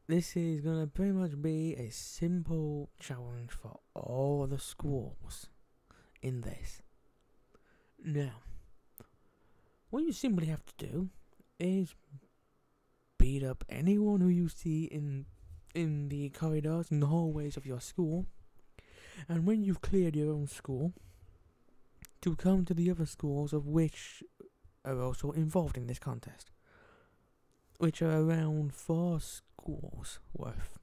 this is gonna pretty much be a simple challenge for all the schools in this. Now, what you simply have to do is beat up anyone who you see in the corridors and the hallways of your school, and when you've cleared your own school, to come to the other schools of which are also involved in this contest, which are around 4 schools worth.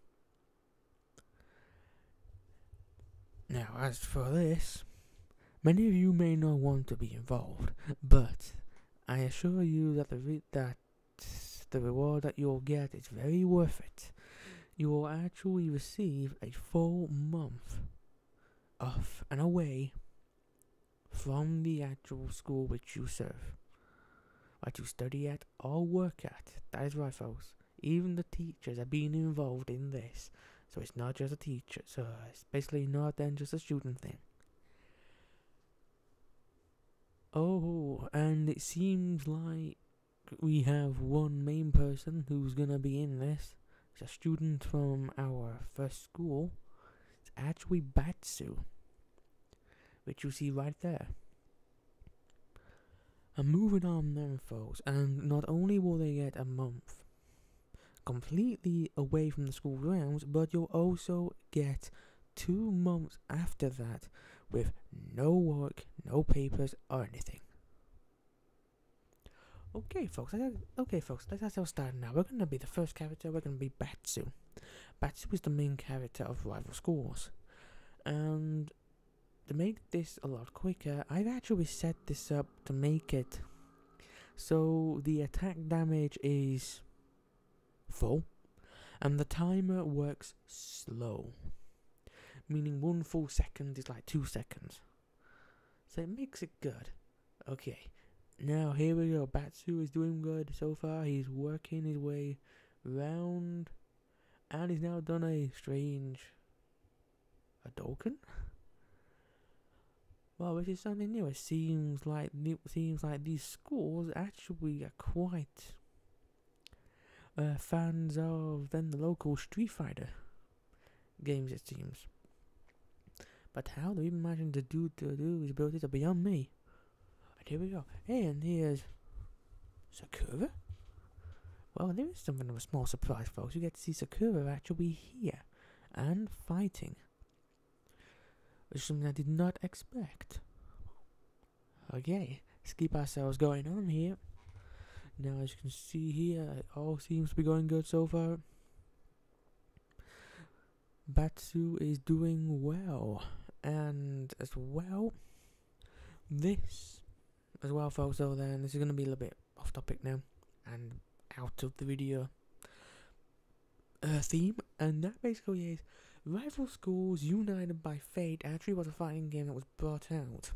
Now, as for this, many of you may not want to be involved, but I assure you that the reward that you'll get is very worth it. You will actually receive a full month off and away from the actual school which you serve, what you study at or work at. That is right, folks. Even the teachers are being involved in this, so it's not just a teacher. So it's basically not then just a student thing. Oh, and it seems like we have one main person who's gonna be in this. It's a student from our first school. It's actually Batsu, which you see right there. And moving on then, folks, and not only will they get a month completely away from the school grounds, but you'll also get 2 months after that with no work, no papers, or anything. Okay, folks, let's get started now. We're going to be the first character, we're going to be Batsu. Batsu is the main character of Rival Schools. And to make this a lot quicker, I've actually set this up to make it so the attack damage is full, and the timer works slow. Meaning 1 full second is like 2 seconds. So it makes it good. Okay, now here we go. Batsu is doing good so far. He's working his way round, and he's now done a strange Hadouken. Well, which is something new. It seems like these schools actually are quite fans of then the local Street Fighter games, it seems. But how they even managed to do these abilities are beyond me. And here we go. And here's Sakura. Well, there is something of a small surprise, folks. You get to see Sakura actually here and fighting, which is something I did not expect. Okay, let's keep ourselves going on here. Now, as you can see here, it all seems to be going good so far. Batsu is doing well, and as well, this as well, folks. So then, this is going to be a little bit off topic now and out of the video theme, and that basically is Rival Schools United by Fate. Actually, was a fighting game that was brought out,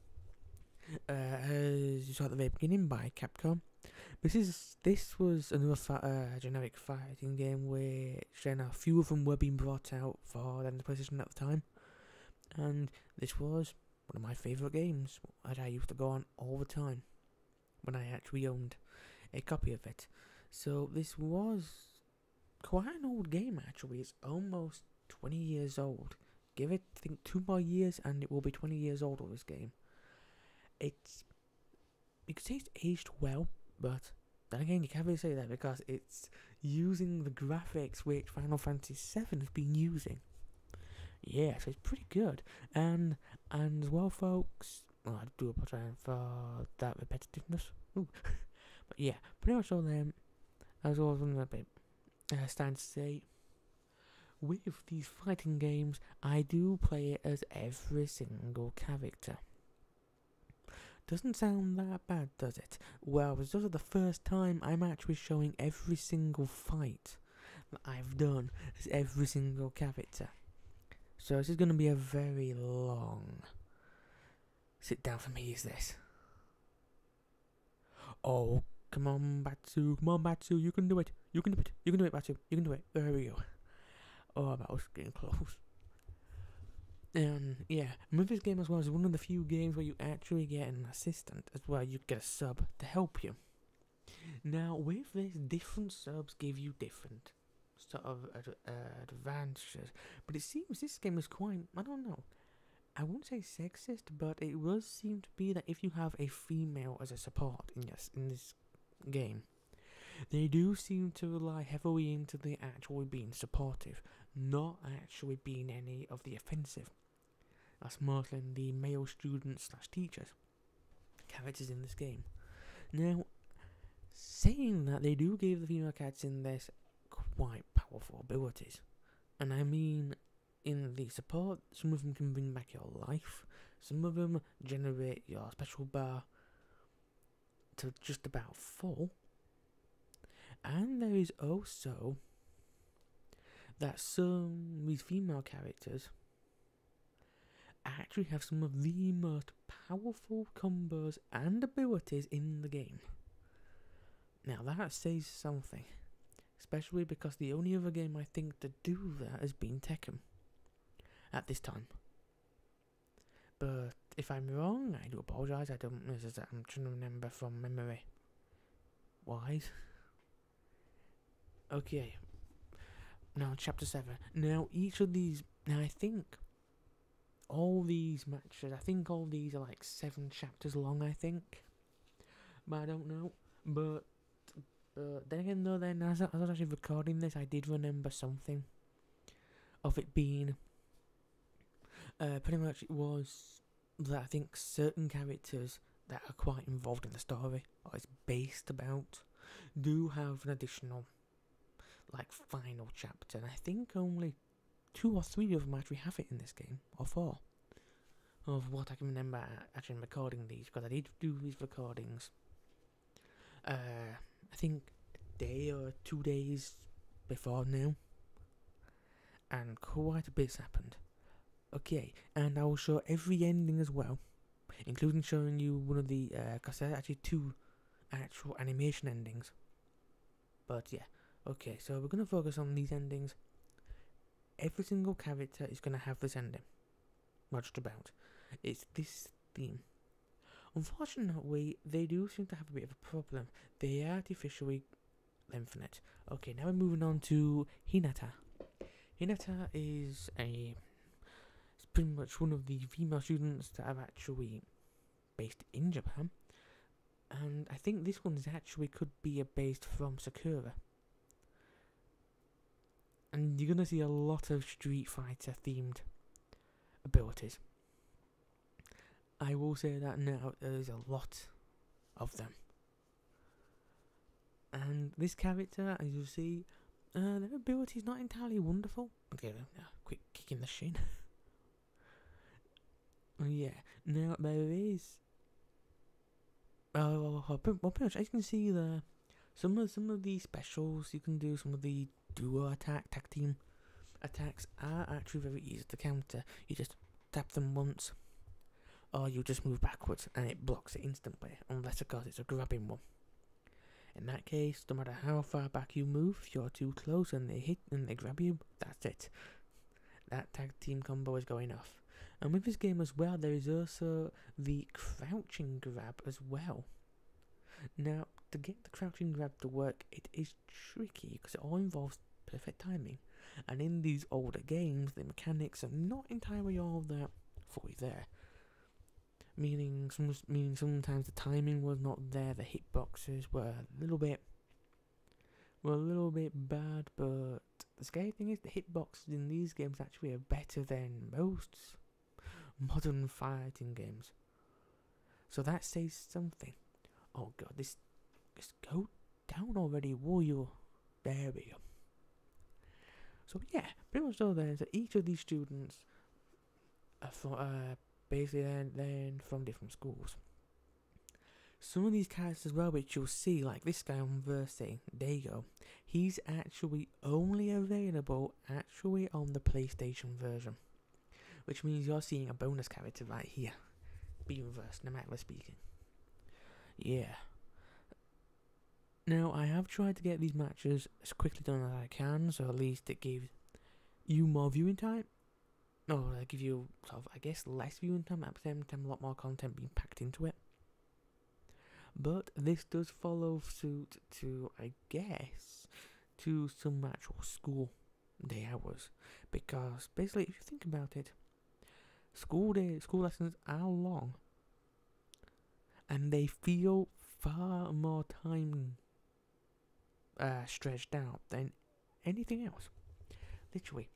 as you saw at the very beginning, by Capcom. This was another generic fighting game which then a few of them were being brought out for then the PlayStation at the time, and this was one of my favourite games that I used to go on all the time when I actually owned a copy of it. So this was quite an old game actually. It's almost 20 years old. Give it, I think, 2 more years and it will be 20 years old of this game. You could say it's aged well, but then again, you can't really say that because it's using the graphics which Final Fantasy VII has been using. Yeah, so it's pretty good. And as well, folks, well, I do apologize for that repetitiveness. Ooh. But yeah, pretty much all them. As well as a bit stand to say, with these fighting games, I do play it as every single character. Doesn't sound that bad, does it? Well, it's also the first time I'm actually showing every single fight that I've done as every single character. So this is going to be a very long sit down for me, is this? Oh, come on, Batsu, you can do it. You can do it, Batsu, you can do it. There we go. Oh, that was getting close. And yeah, and with this game as well, it's one of the few games where you actually get an assistant as well. You get a sub to help you. Now, with this, different subs give you different sort of advantages. But it seems this game is quite, I don't know, I won't say sexist, but it does seem to be that if you have a female as a support in this game, they do seem to rely heavily into the actually being supportive, not actually being any of the offensive. That's mostly the male students / teachers characters in this game. Now, saying that, they do give the female characters in this quite powerful abilities, and I mean, in the support, some of them can bring back your life, some of them generate your special bar to just about full, and there is also that some of these female characters actually have some of the most powerful combos and abilities in the game. Now that says something, especially because the only other game I think to do that has been Tekken at this time. But if I'm wrong, I do apologise. I'm trying to remember from memory wise. Okay, now chapter 7. Now each of these, I think all these matches, all these are like 7 chapters long, I think. But I don't know. But then again, though, as I was actually recording this, I did remember something of it being, pretty much it was that I think certain characters that are quite involved in the story, or it's based about, do have an additional, like, final chapter. And I think only 2 or 3 of them actually have it in this game, or 4, of what I can remember actually recording these, because I did do these recordings, I think a day or 2 days before now, and quite a bit's happened. Okay, and I will show every ending as well, including showing you one of the, because there are actually 2 actual animation endings. But yeah, okay, so we're going to focus on these endings. Every single character is going to have this ending. Not just about. It's this theme. Unfortunately, they do seem to have a bit of a problem. They artificially lengthen it. Okay, now we're moving on to Hinata. Hinata is pretty much one of the female students that are actually based in Japan. And I think this one could be based from Sakura. And you're going to see a lot of Street Fighter themed abilities. I will say that now, there's a lot of them. And this character, as you see, their ability is not entirely wonderful. Okay, quick kick in the shin. Yeah, now there is, pretty much, as you can see there, some of the specials you can do, some of the duo tag team attacks are actually very easy to counter. You just tap them once, or you just move backwards and it blocks it instantly, unless of course it's a grabbing one. In that case, no matter how far back you move, if you're too close and they hit and they grab you, that's it. That tag team combo is going off. And with this game as well, there is also the crouching grab as well. Now, to get the crouching grab to work, it is tricky because it all involves perfect timing. And in these older games, the mechanics are not entirely all that fully there. Meaning sometimes the timing was not there, the hitboxes were a little bit bad, but the scary thing is the hitboxes in these games actually are better than most modern fighting games. So that says something. Oh god, this go down already, will you? There we go. So yeah, pretty much all there. So each of these students are basically then from different schools. Some of these characters as well, which you'll see, like this guy on Verse, Dago, he's actually only available on the PlayStation version, which means you're seeing a bonus character right here, being reversed, no matter speaking. Yeah. Now, I have tried to get these matches as quickly done as I can, so at least it gives you more viewing time. Or I give you, sort of, I guess, less viewing time, at the same time a lot more content being packed into it. But this does follow suit to, I guess, to some actual school day hours, because basically, if you think about it, school lessons are long, and they feel far more time stretched out than anything else. Literally.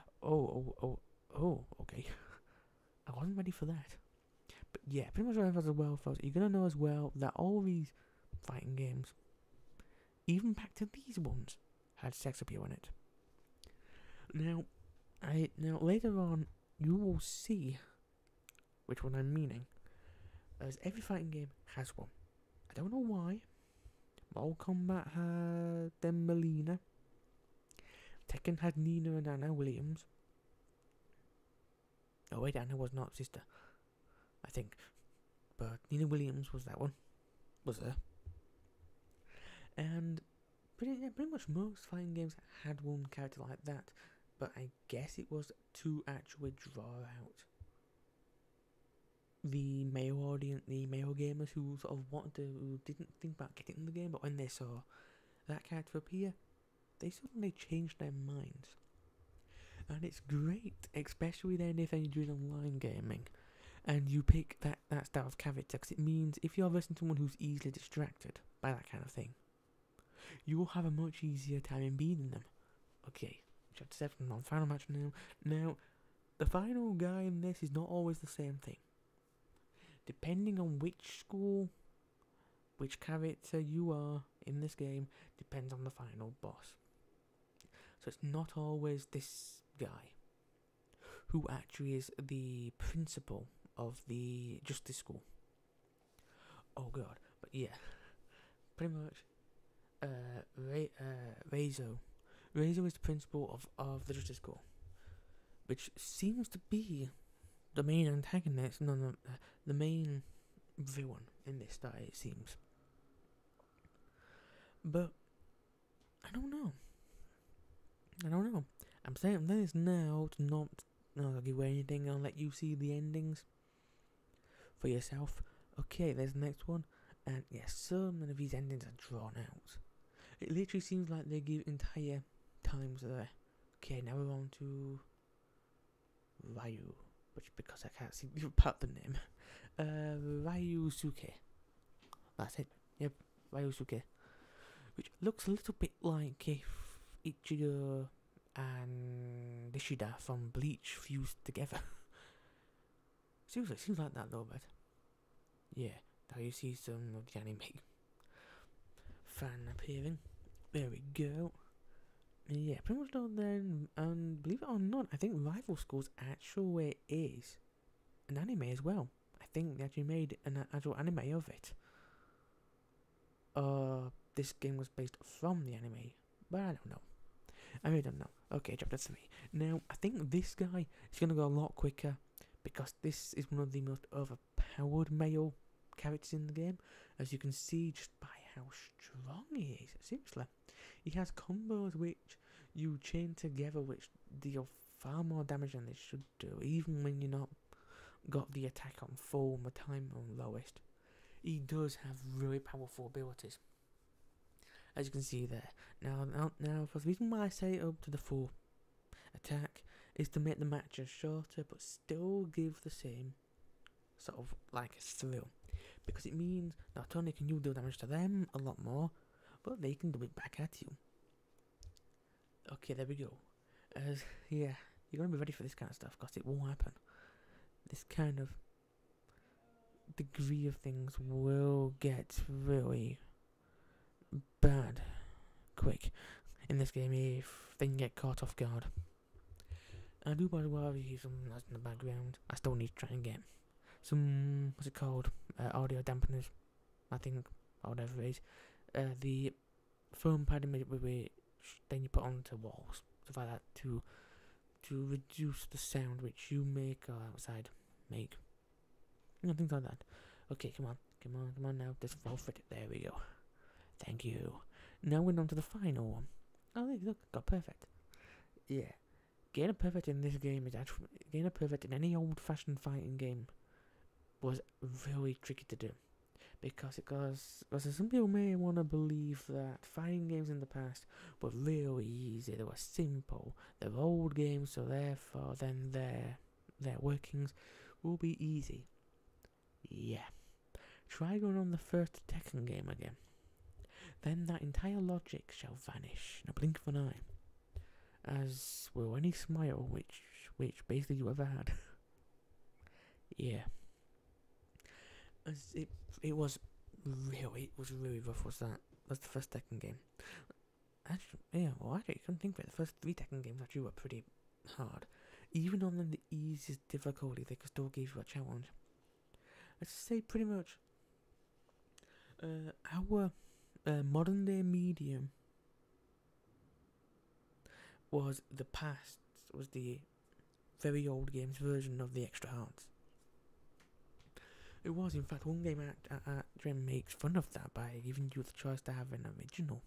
Okay. I wasn't ready for that. But yeah, pretty much as well, folks. You're gonna know as well that all these fighting games, even back to these ones, had sex appeal in it. Now later on, you will see which one I'm meaning, as every fighting game has one. I don't know why. Mortal Kombat had Melina. Tekken had Nina and Anna Williams. Oh wait, Anna was not sister, I think. But Nina Williams was that one. Was there. And pretty much most fighting games had one character like that. But I guess it was to actually draw out the male audience, the male gamers who sort of who didn't think about getting in the game, but when they saw that character appear, they suddenly changed their minds. And it's great, especially then if you're doing online gaming, and you pick that style of character, because it means if you're versus someone who's easily distracted by that kind of thing, you will have a much easier time in beating them. Okay, chapter 7, on final match now. Now, the final guy in this is not always the same thing. Depending on which school, which character you are in this game, depends on the final boss. So it's not always this guy, who actually is the principal of the justice school. Oh god, but yeah, pretty much, Reizo is the principal of the justice school, which seems to be the main antagonist, the main villain in this, that it seems. But I don't know. I'm saying this now to not give away anything. I'll let you see the endings for yourself. Okay, there's the next one. And yes, so many of these endings are drawn out. It literally seems like they give entire times there. Okay, now we're on to Ryu, which, because I can't see part of the name. Ryusuke. That's it. Yep, Ryusuke. Which looks a little bit like if Ichigo and Nishida from Bleach fused together. Seriously, it seems like that though, but yeah, now you see some of the anime fan appearing. There we go. Yeah, pretty much done then. And believe it or not, I think Rival Schools actually is an anime as well. I think they actually made an actual anime of it. This game was based from the anime, but I don't know. I really don't know. Okay, chapter 3. Now, I think this guy is going to go a lot quicker, because this is one of the most overpowered male characters in the game, as you can see just by how strong he is. Seriously. He has combos which you chain together, which deal far more damage than they should do, even when you're not got the attack on full and the time on lowest. He does have really powerful abilities, as you can see there. Now, for the reason why I say up to the full attack is to make the matches shorter, but still give the same sort of like thrill, because it means not only can you do damage to them a lot more, but they can do it back at you. Okay, there we go. Yeah, you're gonna be ready for this kind of stuff, because it will happen. This kind of degree of things will get really bad quick in this game if they can get caught off guard. I do, by the way, hear some noise in the background. I still need to try and get some, what's it called, audio dampeners, I think, or whatever it is. The foam padding which then you put onto walls, stuff like that, to reduce the sound which you make or outside make. Things like that. Okay, come on now, just fall for it. There we go. Thank you. Now we're on to the final one. Oh, look, got perfect. Yeah. Getting a perfect in this game is actually, getting a perfect in any old-fashioned fighting game was really tricky to do, because some people may want to believe that fighting games in the past were really easy, they were simple, they're old games, so therefore then their workings will be easy. Yeah. Try going on the first Tekken game again. Then that entire logic shall vanish in a blink of an eye, as will any smile which basically you ever had. Yeah. As it was really rough. Was that? That's the first Tekken game. Actually, yeah. Well, actually, I couldn't think of it. The first 3 Tekken games actually were pretty hard. Even on the easiest difficulty, they could still give you a challenge. I'd say pretty much. Our modern day medium was the past. Was the very old game's version of the extra hards. It was, in fact, one game actually makes fun of that by giving you the choice to have an original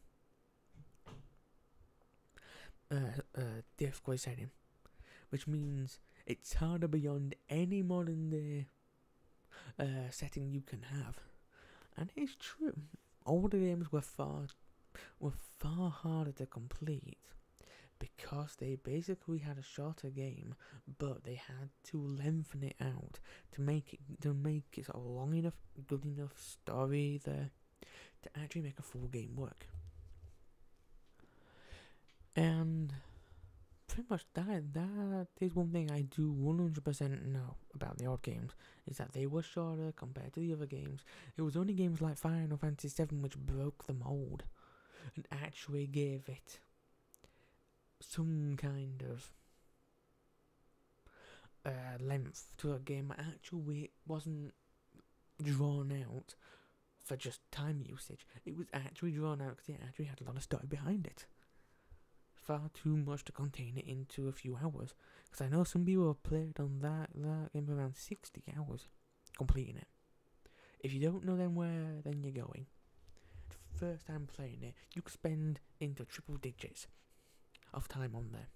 difficulty setting, which means it's harder beyond any modern day setting you can have. And it's true, older games were far harder to complete because they basically had a shorter game, but they had to lengthen it out to make it sort of long enough, good enough story there to actually make a full game work. And pretty much that is one thing I do 100% know about the old games, is that they were shorter compared to the other games. It was only games like Final Fantasy VII which broke the mold and actually gave it some kind of length to a game that actually wasn't drawn out for just time usage. It was actually drawn out because it actually had a lot of story behind it. Far too much to contain it into a few hours. Because I know some people have played on that game around 60 hours completing it. If you don't know then where then you're going. First time playing it, you could spend into triple digits of time on there.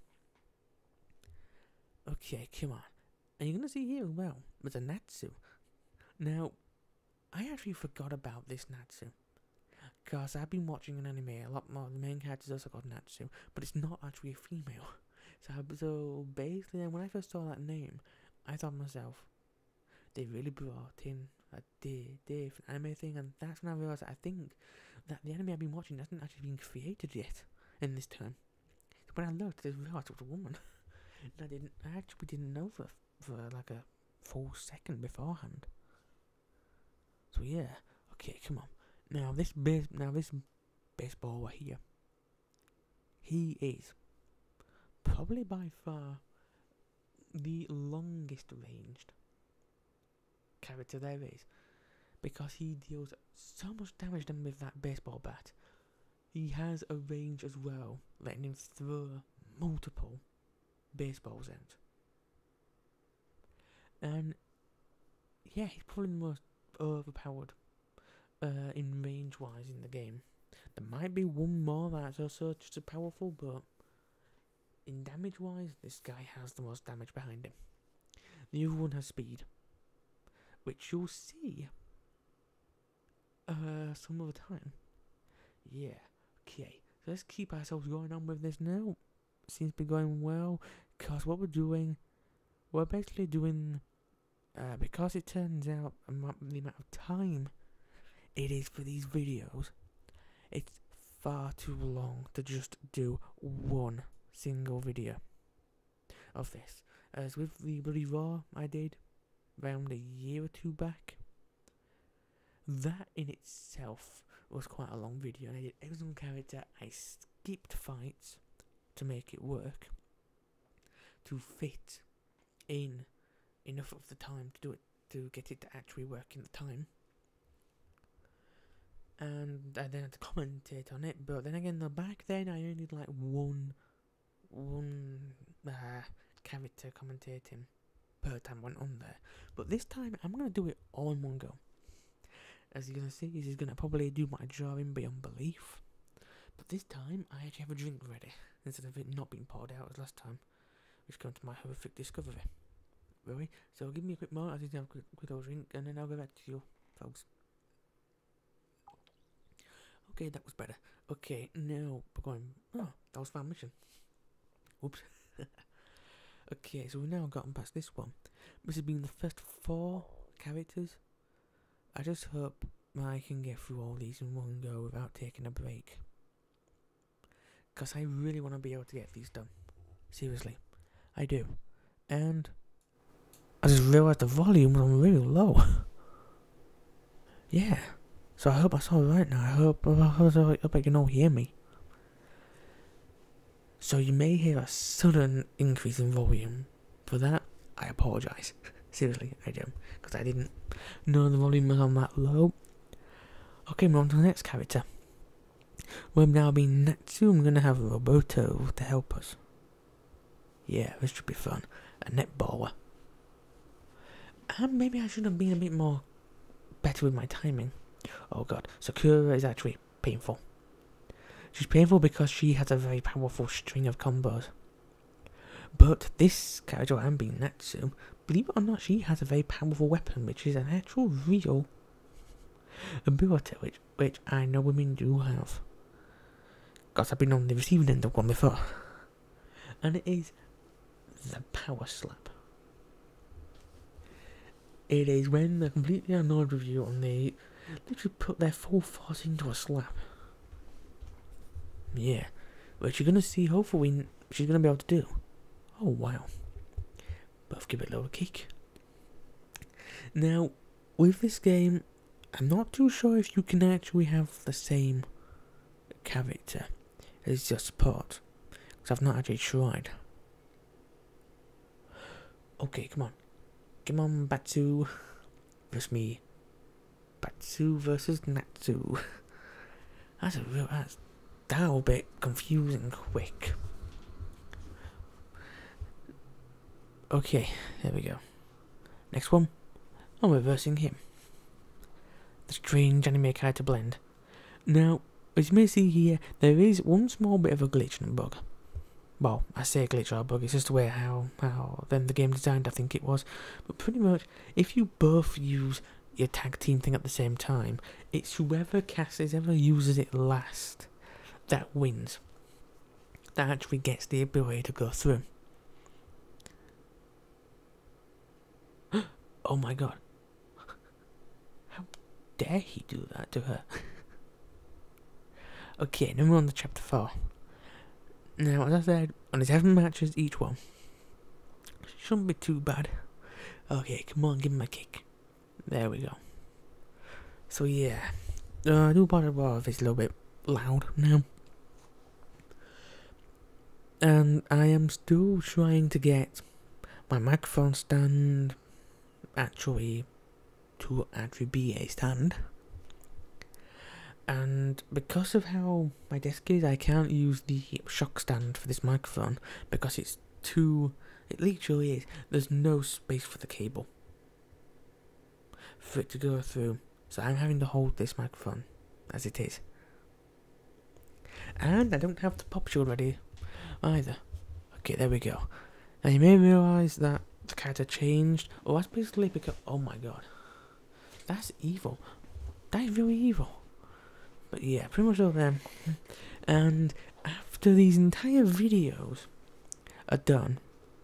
Okay, come on. And you're going to see here as well, there's a Natsu. Now, I actually forgot about this Natsu. Because I've been watching an anime a lot more. The main character is also called Natsu, but it's not actually a female. So basically, then when I first saw that name, I thought to myself, they really brought in a different anime thing, and that's when I realised that I think that the anime I've been watching hasn't actually been created yet in this time. So when I looked, I realised it was a woman. And I actually didn't know for like a full second beforehand. So yeah, okay, come on. Now this baseball right here, he is probably by far the longest ranged character there is, because he deals so much damage then with that baseball bat. He has a range as well, letting him throw multiple baseballs out. And yeah, he's probably the most overpowered in range wise in the game. There might be one more that's also just as powerful, but in damage wise, this guy has the most damage behind him. The other one has speed, which you'll see some other time. Yeah, okay, so let's keep ourselves going on with this now. Seems to be going well, because what we're basically doing, because it turns out the amount of time it is for these videos, it's far too long to just do one single video of this. As with the bloody Raw I did around a year or two back, that in itself was quite a long video, and I did every single character. I skipped fights to make it work, to fit in enough of the time to do it, to get it to actually work in the time. And I then had to commentate on it, but then again, back then I only did like one character commentating per time went on there. But this time I'm gonna do it all in one go. As you're gonna see, this is gonna probably do my drawing beyond belief. But this time I actually have a drink ready instead of it not being poured out as last time, which came to my horrific discovery. Really? So give me a quick moment. I just have a quick little drink, and then I'll go back to you folks. Okay, that was better. Okay, now we're going... Oh, that was our mission. Whoops. Okay, so we've now gotten past this one. This has been the first 4 characters. I just hope I can get through all these in one go without taking a break. Because I really want to be able to get these done. Seriously. I do. And I just realised the volume was really low. Yeah. So I hope I saw it right now. I hope I can all hear me. So you may hear a sudden increase in volume. For that, I apologise. Seriously, I do. Because I didn't know the volume was on that low. Okay, we're on to the next character. We've now been Natsu. I'm going to have Roboto to help us. Yeah, this should be fun. A netballer. And maybe I should have been a bit more better with my timing. Oh god, Sakura is actually painful. She's painful because she has a very powerful string of combos. But this character, I'm being Natsu, believe it or not, she has a very powerful weapon, which is an actual real ability, which I know women do have. Because I've been on the receiving end of one before. And it is the power slap. It is when they're completely annoyed with you and they literally put their full force into a slap. Yeah, which you're going to see, hopefully, she's going to be able to do. Oh, wow. Both give it a little kick. Now, with this game, I'm not too sure if you can actually have the same character as your support. Because I've not actually tried. Okay, come on. Come on, Batsu versus me. Batsu versus Natsu. That's a little bit confusing quick. Okay, there we go. Next one. I'm reversing him. The strange anime character blend. Now, as you may see here, there is one small bit of a glitch and bug. Well, I say glitch or bug, it's just the way how then the game designed, I think it was. But pretty much, if you both use your tag team thing at the same time, it's whoever uses it last that wins. That actually gets the ability to go through. Oh my god. How dare he do that to her? Okay, now we're on to chapter 4. Now, as I said, only 7 matches each one. Shouldn't be too bad. Okay, come on, give him a kick. There we go. So yeah, I do apologize if it's a little bit loud now. And I am still trying to get my microphone stand actually to actually be a stand. And because of how my desk is, I can't use the shock stand for this microphone because it's too... It literally is. There's no space for the cable for it to go through. So I'm having to hold this microphone as it is. And I don't have the pop shield ready either. Okay, there we go. Now you may realise that the character changed. Oh, that's basically because... Oh my god. That's evil. That is really evil. But yeah, pretty much all them. And after these entire videos are done,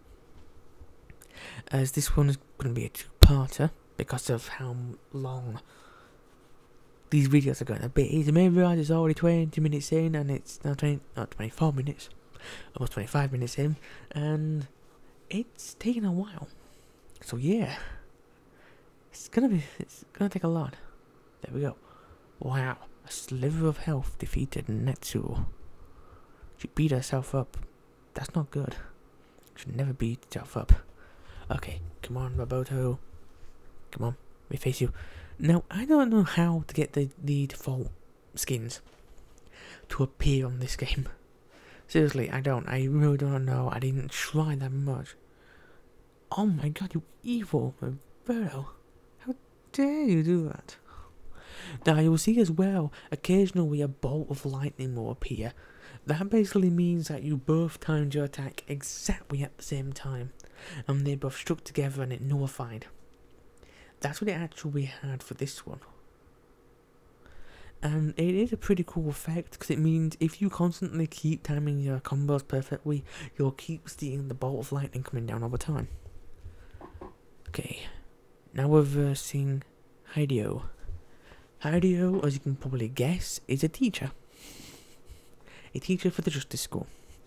as this one is going to be a 2-parter because of how long these videos are going to be. You may realise it's already 20 minutes in and it's now 24 minutes, almost 25 minutes in, and it's taken a while. So yeah, it's gonna take a lot. There we go. Wow. A sliver of health defeated Natsu. She beat herself up. That's not good. Should never beat herself up. Okay, come on, Roboto. Come on, we face you. Now, I don't know how to get the default skins to appear on this game. Seriously, I don't. I really don't know. I didn't try that much. Oh my god, you evil Roboto. How dare you do that? Now you will see as well, occasionally a bolt of lightning will appear. That basically means that you both timed your attack exactly at the same time, and they both struck together and it nullified. That's what it actually had for this one. And it is a pretty cool effect, because it means if you constantly keep timing your combos perfectly, you'll keep seeing the bolt of lightning coming down over time. Okay, now we're versing Hideo. Hideo, as you can probably guess, is a teacher. A teacher for the Justice School.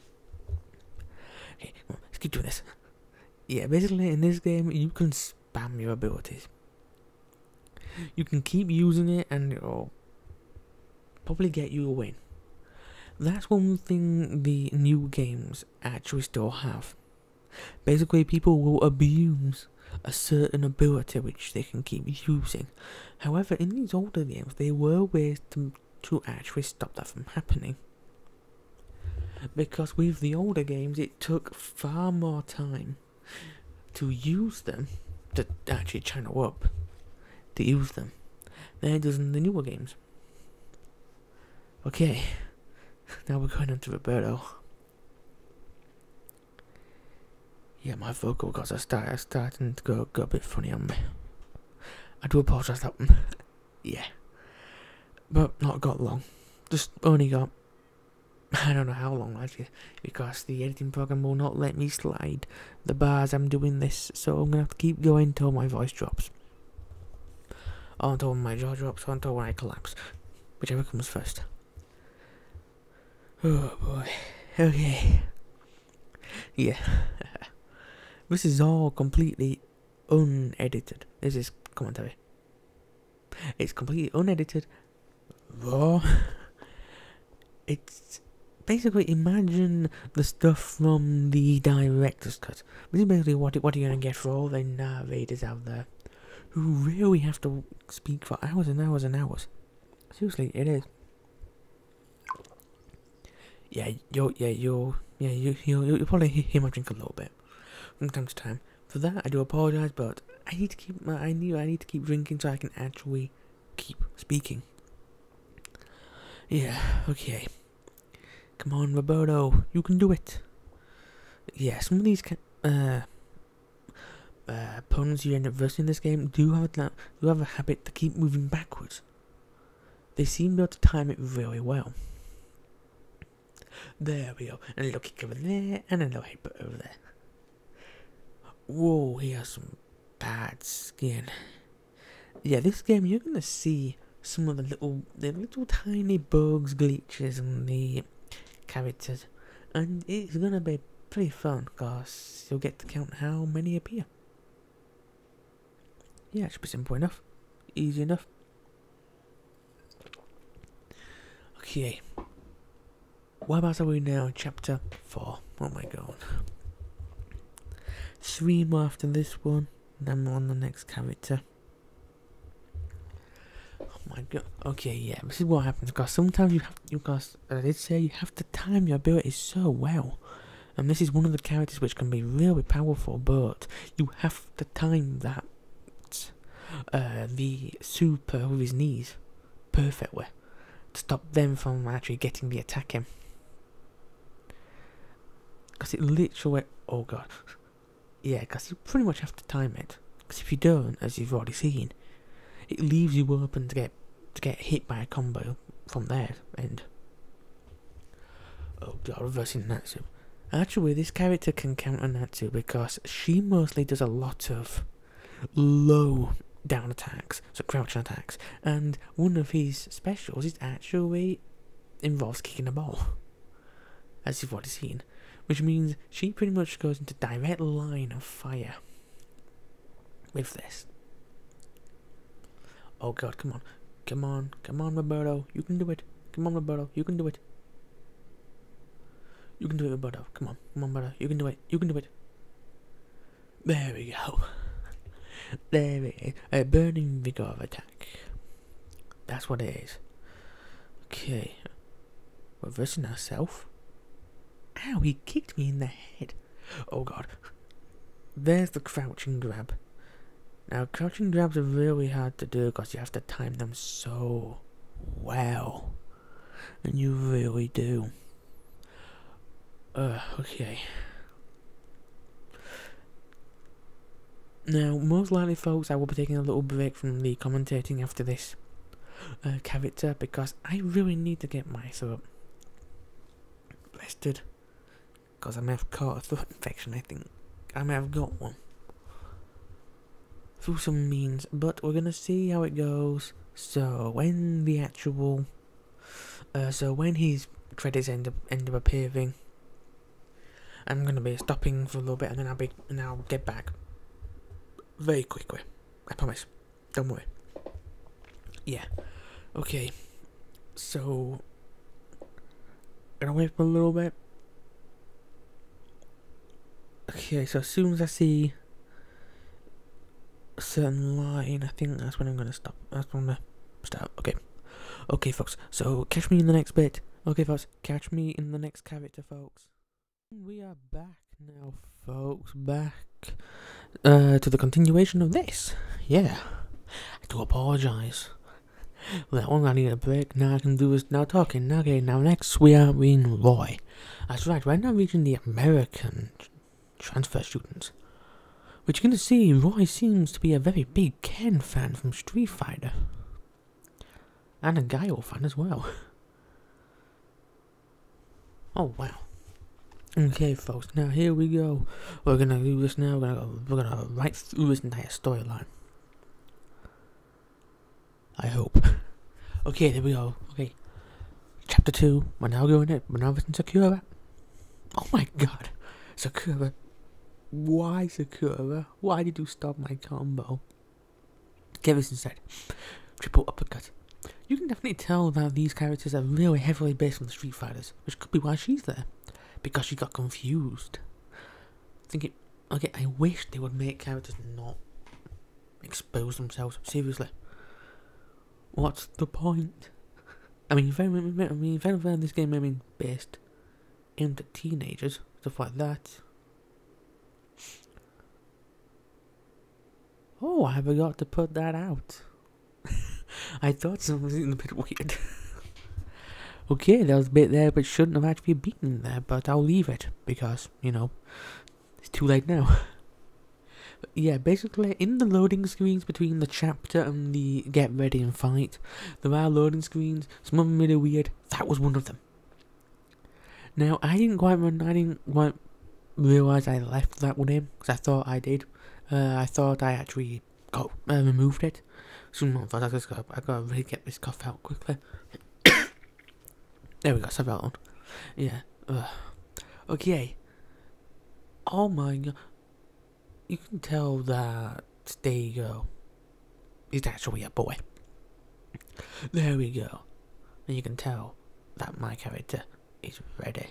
Okay, well, let's keep doing this. Yeah, basically in this game, you can spam your abilities. You can keep using it and it'll probably get you a win. That's one thing the new games actually still have. Basically, people will abuse a certain ability which they can keep using. However, in these older games, there were ways to actually stop that from happening. Because with the older games, it took far more time to use them, to actually channel up, to use them, than it does in the newer games. Okay, now we're going on to Roberto. Yeah, my vocal cords are starting to go a bit funny on me. I do apologise that one. Yeah. But not got long. Just only got, I don't know how long actually, because the editing program will not let me slide the bars I'm doing this, so I'm going to have to keep going until my voice drops. Or until my jaw drops, or until when I collapse. Whichever comes first. Oh boy. Okay. Yeah. This is all completely unedited. This is commentary. It's completely unedited, raw. It's basically, imagine the stuff from the director's cut. This is basically what you're gonna get for all the narrators out there who really have to speak for hours and hours and hours. Seriously, it is. Yeah, you'll probably hear my drink a little bit from time to time. For that, I do apologise, but I need to keep drinking so I can actually keep speaking. Yeah, okay. Come on, Roberto, you can do it. Yeah, some of these opponents you end up versing in this game do have a habit to keep moving backwards. They seem to be able to time it really well. There we go. And a little kick over there, and a little headbutt over there. Whoa, he has some bad skin. Yeah, this game you're gonna see some of the little tiny bugs, glitches, and the characters, and it's gonna be pretty fun because you'll get to count how many appear. Yeah, it should be simple enough, easy enough. Okay, what about are we now? Chapter 4. Oh my god. 3 more after this one, then we're on the next character. Oh my god. Okay, yeah, this is what happens, because sometimes because as I did say, you have to time your abilities so well. And this is one of the characters which can be really powerful, but you have to time that, the super with his knees perfectly to stop them from actually getting the attack in. Because it literally, oh god. Yeah, because you pretty much have to time it. Because if you don't, as you've already seen, it leaves you open to get hit by a combo from their end. Oh god, reversing Natsu. Actually, this character can counter Natsu because she mostly does a lot of low down attacks, so crouching attacks, and one of his specials is actually involves kicking a ball, as you've already seen. Which means she pretty much goes into direct line of fire with this. Oh god, come on. Come on, come on, Roberto. You can do it. Come on, Roberto. You can do it. You can do it, Roberto. Come on, Roberto. You can do it. You can do it. There we go. There it is. A burning vigor of attack. That's what it is. Okay. We're versing ourselves. Ow, he kicked me in the head. Oh god. There's the crouching grab. Now, crouching grabs are really hard to do because you have to time them so well. And you really do. Okay. Now, most likely, folks, I will be taking a little break from the commentating after this. character because I really need to get my throat rested because I may have caught a throat infection. I think I may have got one through some means, but we're gonna see how it goes. So when the actual, when his credits end up appearing, I'm gonna be stopping for a little bit, and then I'll get back very quickly. I promise. Don't worry. Yeah. Okay. So gonna wait for a little bit. Okay. So as soon as I see a certain line, I think that's when I'm gonna stop. That's when I'm gonna start. Okay. Okay, folks. So catch me in the next bit. Okay, folks. Catch me in the next character, folks. We are back now, folks. Back to the continuation of this. Yeah. I do apologise. That one I need a break. Now I can do this now talking. Okay, now next we are in Roy. That's right, we're now reaching the American transfer students. Which you're gonna see, Roy seems to be a very big Ken fan from Street Fighter. And a Guile fan as well. Oh wow. Okay, folks. Now here we go. We're gonna do this now. We're gonna go right through this entire storyline. I hope. Okay, there we go. Okay, chapter 2. We're now going it. We're now visiting Sakura. Oh my God, Sakura. Why Sakura? Why did you stop my combo? Get this instead. Triple uppercut. You can definitely tell that these characters are really heavily based on the Street Fighters, which could be why she's there. Because she got confused. Thinking, okay, I wish they would make characters not expose themselves. Seriously. What's the point? I mean, if anything, this game may be based aimed at teenagers, stuff like that. Oh, I forgot to put that out. I thought something was a bit weird. Okay, there was a bit there, but shouldn't have actually been there, but I'll leave it, because, you know, it's too late now. But yeah, basically, in the loading screens between the chapter and the get ready and fight, there are loading screens, some of them really weird. That was one of them. Now, I didn't quite realise I left that one in, because I thought I did. I thought I actually got removed it. So I gotta really get this cough out quickly. There we go, save that one. Yeah. Okay. Oh my God. You can tell that there you go. He's actually a boy. There we go. And you can tell that my character is ready.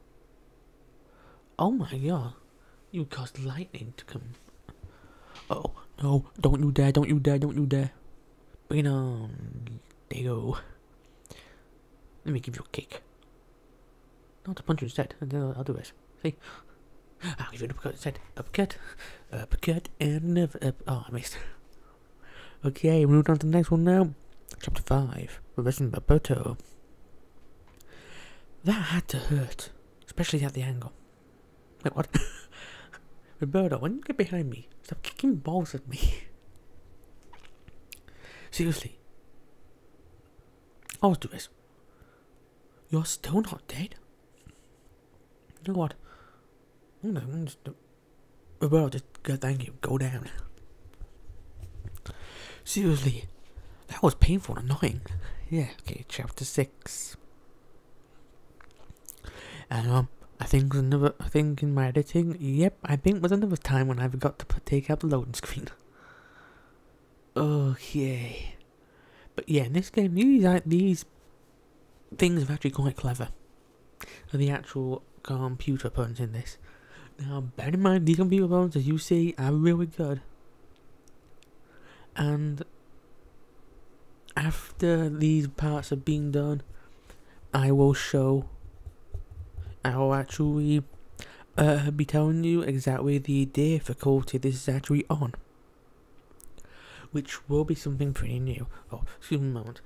Oh my God. You caused lightning to come. Oh no, don't you dare, don't you dare, don't you dare. Bring it on. There you go. Let me give you a kick. Not a punch instead. I'll do this. See? I'll give you an uppercut instead. Uppercut. Uppercut. And another oh, I missed. Okay, we're moving on to the next one now. Chapter 5. Reversing Roberto. That had to hurt. Especially at the angle. Wait, what? Roberto, when you get behind me, stop kicking balls at me. Seriously. I'll do this. You're still not dead? You know what? I'm just... Well, just thank you. Go down. Seriously. That was painful and annoying. Yeah, okay, chapter 6. And, I think in my editing, yep, I think was another time when I forgot to take out the loading screen. Okay. But yeah, in this game, these things are actually quite clever. The actual computer opponents in this. Now, bear in mind, these computer opponents, as you see, are really good. And after these parts have been done, I will actually be telling you exactly the difficulty this is actually on. Which will be something pretty new. Oh, excuse me a moment.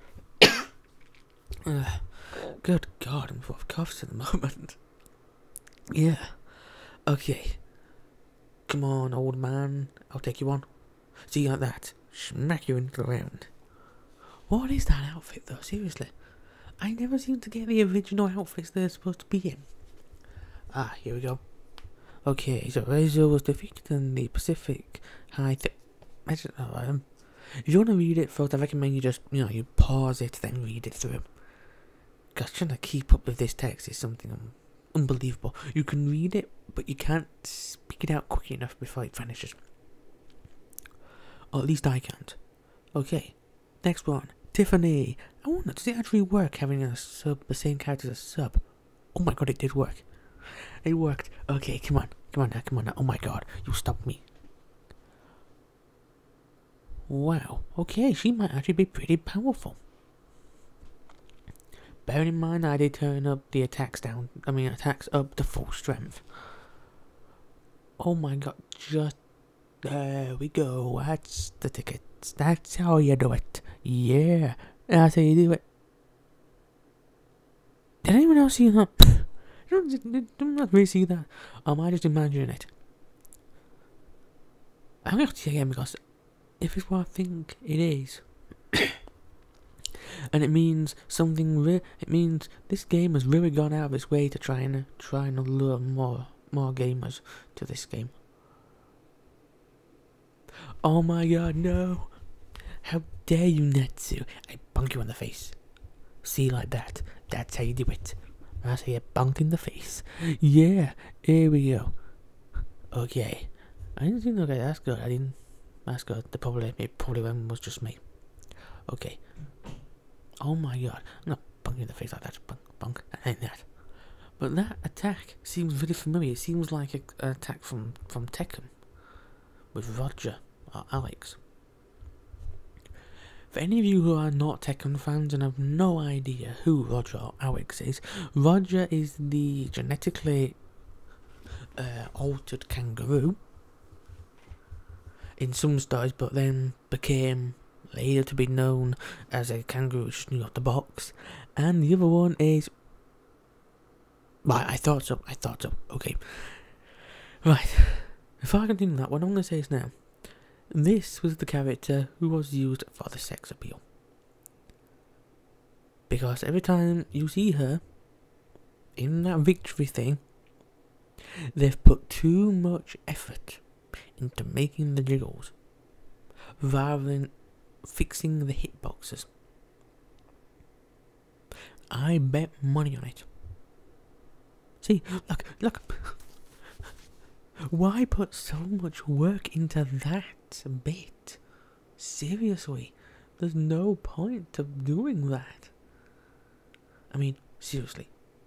Good God, I'm full of coughs at the moment. Yeah. Okay. Come on, old man. I'll take you on. See, like that. Smack you into the ground. What is that outfit though? Seriously, I never seem to get the original outfits they're supposed to be in. Ah, here we go. Okay, so Razor was defeated in the Pacific High. If you want to read it first, I recommend you just you pause it then read it through. Because trying to keep up with this text is something unbelievable. You can read it, but you can't speak it out quick enough before it vanishes. Or at least I can't. Okay, next one. Tiffany. I wonder, does it actually work having a sub, the same character as a sub? Oh my god, it did work. It worked. Okay, come on now. Oh my god, you stopped me. Wow. Okay, she might actually be pretty powerful. Bear in mind, I did turn up the attacks up to full strength. Oh my god, just there we go. That's the tickets. That's how you do it. Yeah, that's how you do it. Did anyone else see that? Don't really see that. Am I just imagining it? I'm gonna have to see again because if it's what I think it is, and it means something. It means this game has really gone out of its way to try and lure more gamers to this game. Oh my god, no! How dare you, Natsu! I bunk you in the face. See, like that. That's how you do it. That's how you bunk in the face. Yeah, here we go. Okay. I didn't think, okay, that's good. That's good. Probably one was just me. Okay. Oh my god. I'm not bunking in the face like that. Bunk. I ain't that. But that attack seems very familiar. It seems like an attack from Tekken. With Roger or Alex. For any of you who are not Tekken fans and have no idea who Roger or Alex is, Roger is the genetically altered kangaroo in some stories, but then became later to be known as a kangaroo just knew off the box. And the other one is... Right, I thought so. Okay. Right. Before I continue that, what I'm going to say is now, this was the character who was used for the sex appeal. Because every time you see her in that victory thing, they've put too much effort into making the jiggles rather than fixing the hitboxes. I bet money on it. See, look. Why put so much work into that bit? Seriously, there's no point to doing that. I mean, seriously.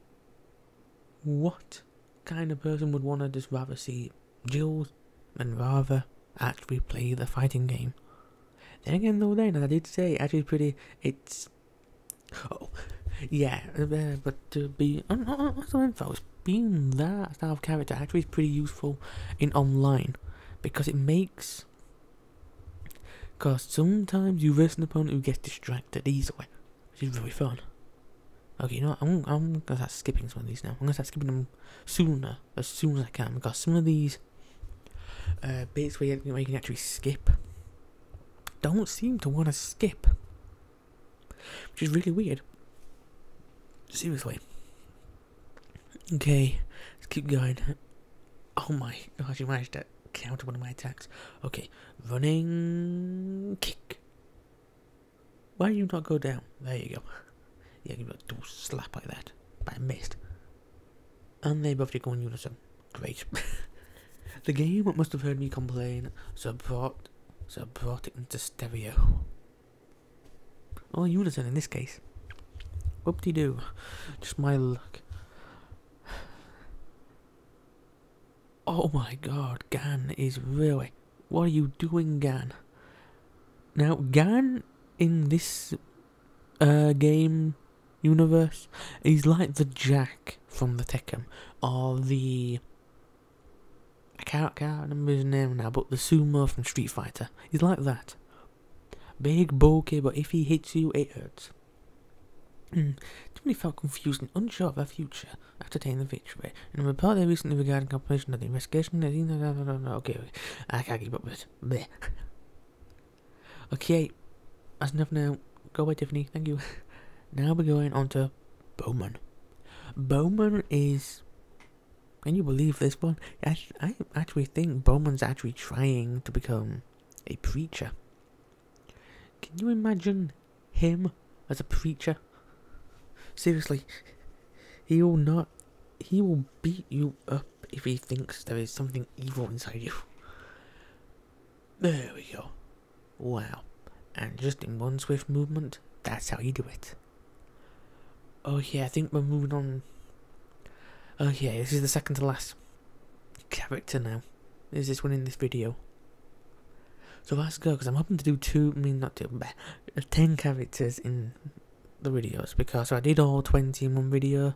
What kind of person would want to just rather see Jill and rather actually play the fighting game? Then again, though, as I did say, actually pretty, it's... Oh, yeah, but to be... Also info, being that style of character actually is pretty useful in online. Because it makes... Because sometimes you verse an opponent who gets distracted easily, which is really fun. Okay, you know what, I'm going to start skipping some of these now. I'm going to start skipping them as soon as I can. Because some of these bits where you can actually skip don't seem to want to skip, which is really weird. Seriously. Okay, let's keep going. Oh my gosh, you managed to counter one of my attacks. Okay, running kick. Why do you not go down? There you go. Yeah, give it a double slap like that. But I missed. And they both go in unison. Great. The game must have heard me complain, so brought it into stereo. Or unison in this case. Whoop-de-doo. Just my luck. Oh my god, Gan is really... What are you doing, Gan? Now, Gan in this game universe is like the Jack from the Tekken, or the... I can't remember his name now, but the Sumo from Street Fighter. He's like that. Big, bulky, but if he hits you, it hurts. Too felt confused and unsure of their future after taking the victory. In a report they recently regarding completion of the investigation, okay, I can't keep up with it. Blech. Okay, that's enough now. go away, Tiffany. Thank you. Now we're going on to Bowman. Bowman is... Can you believe this one? I actually think Bowman's actually trying to become a preacher. Can you imagine him as a preacher? Seriously, he will beat you up if he thinks there is something evil inside you. There we go. Wow. And just in one swift movement, that's how you do it. Oh yeah, I think we're moving on. Oh yeah, this is the second to last character now. Is this one in this video? So let's go, because I'm hoping to do 10 characters in the videos, because if I did all 20 in one video,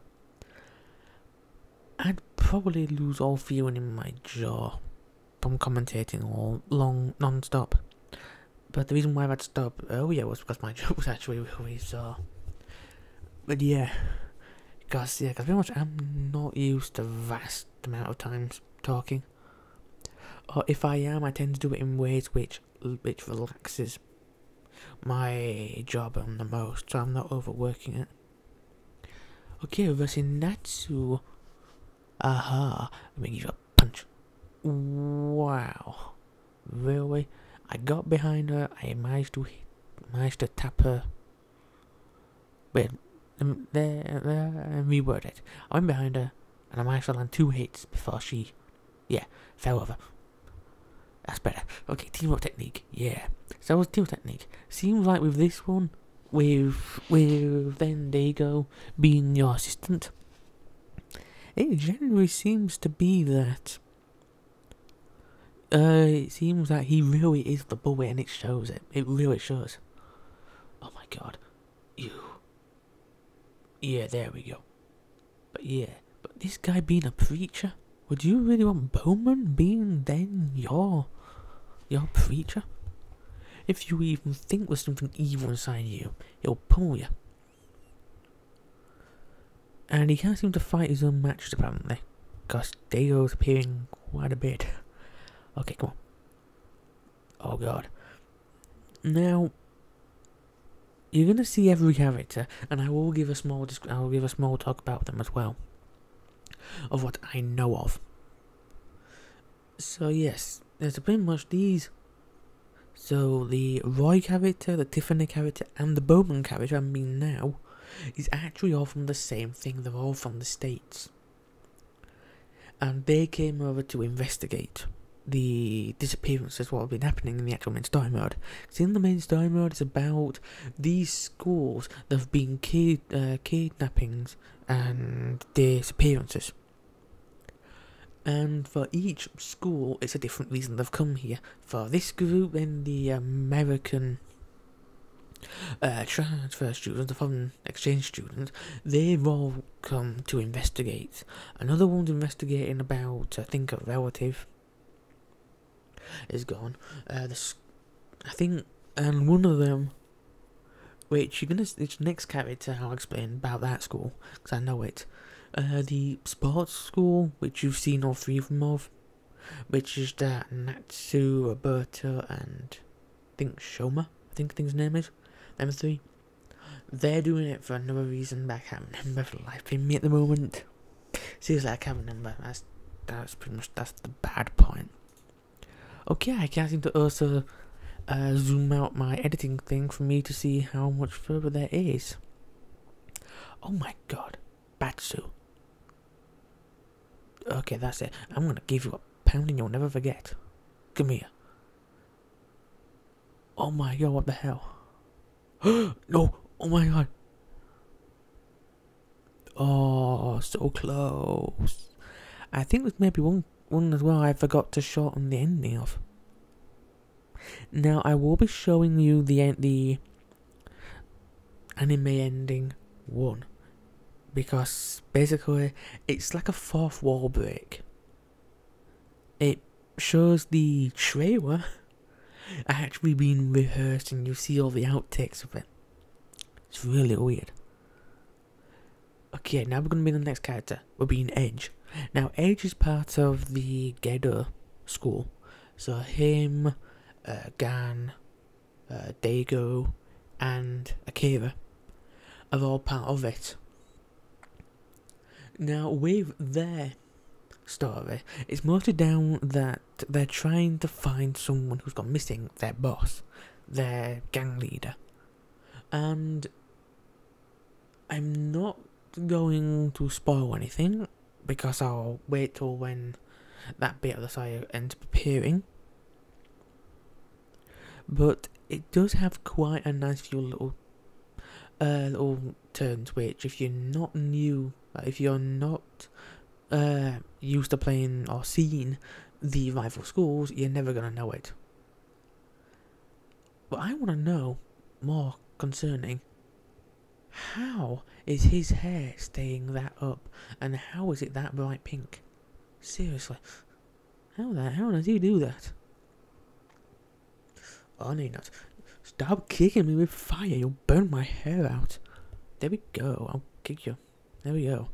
I'd probably lose all feeling in my jaw from commentating all long non-stop. But the reason why I'd stop earlier was because my jaw was actually really sore. But yeah, because pretty much I'm not used to vast amount of times talking. Or if I am, I tend to do it in ways which relaxes my job the most, so I'm not overworking it. Okay, versus Natsu. Aha, let me give you a punch. Wow, really? I got behind her. I managed to tap her. Wait, reword it. I went behind her, and I managed to land 2 hits before she, fell over. That's better. Okay, teamwork technique. Yeah. So that was teamwork technique. Seems like with this one, with then Dago being your assistant, it generally seems to be that. It seems that he really is the bully, and it shows it. It really shows. Oh my god. Ew. Yeah, there we go. But this guy being a preacher, would you really want Bowman being then your preacher? If you even think there's something evil inside you, he'll pummel you. And he can't seem to fight his own matches apparently, because Dago's appearing quite a bit. Okay, come on. Oh god. Now, you're gonna see every character, and I will give a small talk about them as well, of what I know of. So yes, there's pretty much these. So the Roy character, the Tiffany character, and the Bowman character I mean now, is actually all from the same thing. They're all from the States, and they came over to investigate the disappearances, what have been happening in the actual main story mode. Because in the main story mode, it's about these schools that have been kidnappings and disappearances. And for each school, it's a different reason they've come here. For this group, then the American transfer students, the foreign exchange students, they've all come to investigate. Another one's investigating about, I think, a relative is gone. I think, and one of them, which it's next character I'll explain about that school, because I know it. The sports school, which you've seen all 3 of them of, which is that Natsu, Roberto, and I think Shoma, I think his name is, them 3. They're doing it for another reason, but I can't remember for the life of me at the moment. Seriously, I can't remember. That's pretty much, that's the bad point. Okay, I can't seem to also zoom out my editing thing for me to see how much further there is. Oh my god, Batsu. Okay, that's it. I'm gonna give you a pounding you'll never forget. Come here. Oh my god, what the hell? No! Oh my god! Oh, so close. I think there's maybe one as well I forgot to shorten the ending of. Now, I will be showing you the anime ending 1. Because, basically, it's like a 4th wall break. It shows the trailer actually being rehearsed, and you see all the outtakes of it. It's really weird. Okay, now we're going to be the next character. We're being Edge. Now, Edge is part of the Gedo school. So him, Gan, Dago, and Akira are all part of it. Now, with their story, it's mostly down that they're trying to find someone who's gone missing, their boss, their gang leader. And I'm not going to spoil anything, because I'll wait till when that bit of the saga ends up appearing. But it does have quite a nice few little turns, which if you're not used to playing or seeing the rival schools, you're never gonna know it. But I want to know more concerning, how is his hair staying that up, and how is it that bright pink? Seriously, how the hell does he do that? Oh, no, not. Stop kicking me with fire, you'll burn my hair out. There we go, I'll kick you. There we go.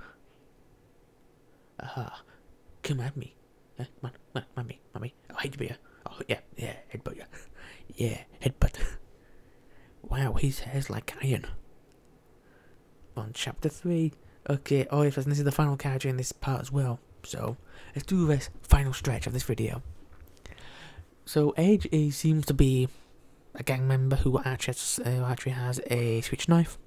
Aha. Come at me. Come on, mommy. Oh, hate to be oh, yeah, headbutt you. Yeah, headbutt. Wow, his hair's like iron. On chapter 3. Okay, oh, yes, this is the final character in this part as well. So, let's do this final stretch of this video. So, Age seems to be a gang member who actually has a switch knife.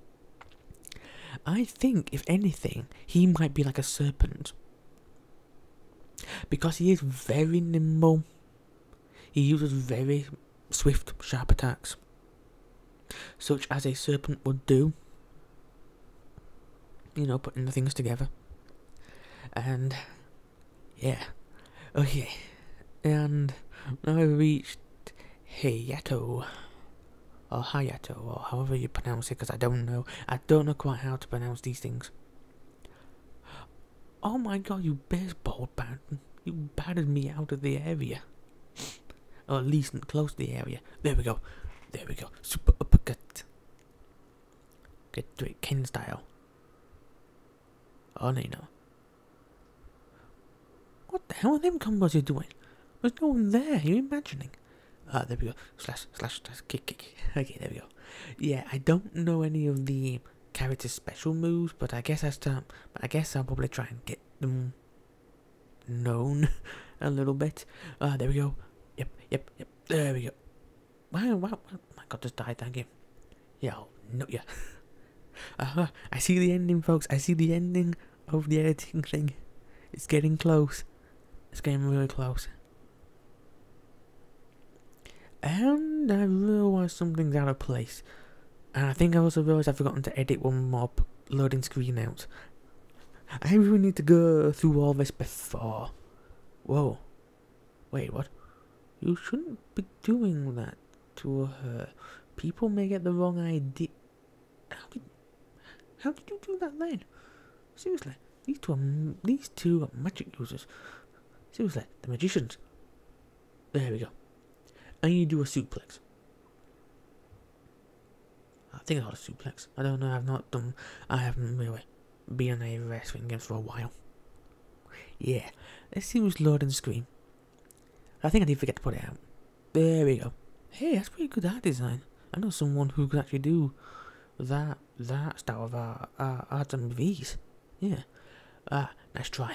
I think, if anything, he might be like a serpent. Because he is very nimble. He uses very swift, sharp attacks, such as a serpent would do. You know, putting the things together. And, yeah. Okay. And now I've reached Hayato. Or Hayato, or however you pronounce it, because I don't know. I don't know quite how to pronounce these things. Oh my god, you baseball bat. You battered me out of the area. Or at least close to the area. There we go. There we go. Super uppercut. Get to it, Ken style. Oh, no, no. What the hell are them combos you doing? There's no one there. You're imagining. Ah, there we go. Slash, kick. Okay, there we go. Yeah, I don't know any of the character's special moves, but I guess I'll probably try and get them known a little bit. Ah, there we go. Yep. There we go. Wow. Oh my god, just died. Thank you. Yeah, no, yeah. I see the ending, folks. I see the ending of the editing thing. It's getting close. It's getting really close. And I realised something's out of place. And I think I also realised I've forgotten to edit one more loading screen out. I really need to go through all this before. Whoa. Wait, what? You shouldn't be doing that to her. People may get the wrong idea. How did you do that then? Seriously, these two are magic users. Seriously, the magicians. There we go. And you do a suplex. I think I got a suplex. I don't know. I haven't really been on a wrestling game for a while. Yeah. Let's see who's loading the screen. I think I did forget to put it out. There we go. Hey, that's pretty good art design. I know someone who could actually do that style of art and movies. Yeah. Nice try.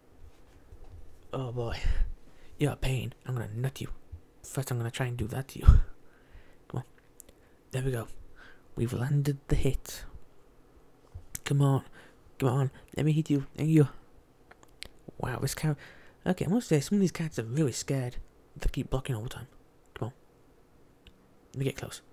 Oh boy. You're a pain. I'm gonna nut you. First I'm gonna try and do that to you. Come on. There we go. We've landed the hit. Come on. Let me hit you. Thank you. Wow, this cat. Okay, I must say, some of these cats are really scared. They keep blocking all the time. Come on. Let me get close.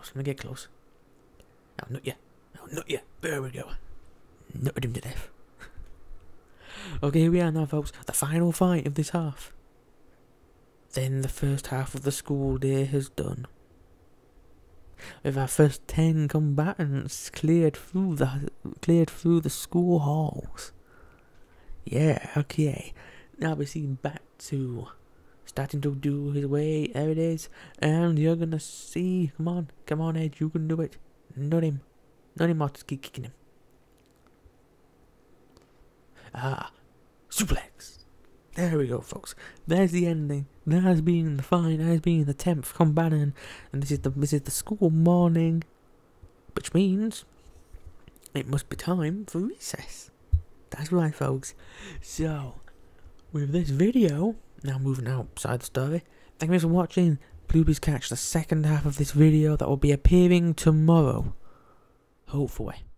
I'll nut ya. There we go. Nutted him to death. Okay, here we are now, folks. The final fight of this half. Then the first half of the school day has done. With our first 10 combatants cleared through the school halls. Yeah, okay. Now we're seeing back to starting to do his way. There it is. And you're gonna see. Come on, Edge, you can do it. Not him out, just keep kicking him. Suplex. There we go, folks. There's the ending. That has been the fine. That has been the 10th combat, and this is the school morning, which means it must be time for recess. That's right, folks. So, with this video, now moving outside the story, thank you for watching. Please catch the second half of this video that will be appearing tomorrow. Hopefully.